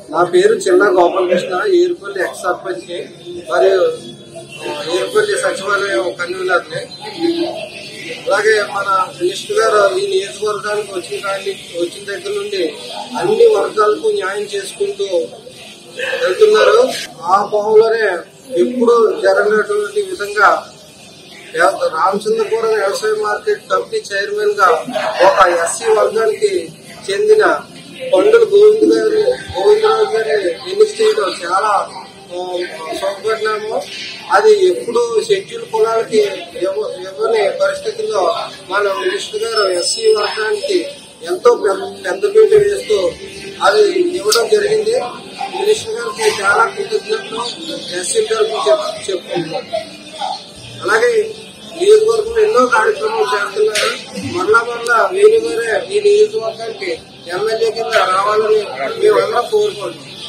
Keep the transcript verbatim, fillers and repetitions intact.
నా పేరు చిన్న గోపాలకృష్ణ, ఏరుపల్లి ఎక్స్ సర్పంచ్ ని మరియు ఏరుపల్లి సచివాలయం కన్వీనర్ ని. అలాగే మన మినిస్టర్ గారు ఈ నియోజకవర్గానికి వచ్చిన కానీ వచ్చిన దగ్గర నుండి అన్ని వర్గాలకు న్యాయం చేసుకుంటూ వెళ్తున్నారు. ఆ కోవలోనే ఎప్పుడు జరగనటువంటి విధంగా రామచంద్రపురం వ్యవసాయ మార్కెట్ కమిటీ చైర్మన్ గా ఒక ఎస్సీ వర్గానికి చెందిన పండుల గోవింద్ గారి గోవిందరాజు గారిని ఎన్నిక చేయడం చాలా శుభపరిణామం. అది ఎప్పుడు షెడ్యూల్ కులాలకి ఇవ్వని పరిస్థితుల్లో మన మినిస్టర్ గారు ఎస్సీ వర్గానికి ఎంతో పెద్దపీట వేస్తూ అది ఇవ్వడం జరిగింది. మినిస్టర్ గారికి చాలా కృతజ్ఞతలు ఎస్సీ తరఫున చెప్పుకుంటున్నాం. అలాగే నియోజకవర్గంలో ఎన్నో కార్యక్రమాలు చేస్తున్నారు. మరలా మరలా వేణు గారే ఈ నియోజకవర్గానికి ఎమ్మెల్యే కింద రావాలని మేమందరం కోరుకుంటున్నాం.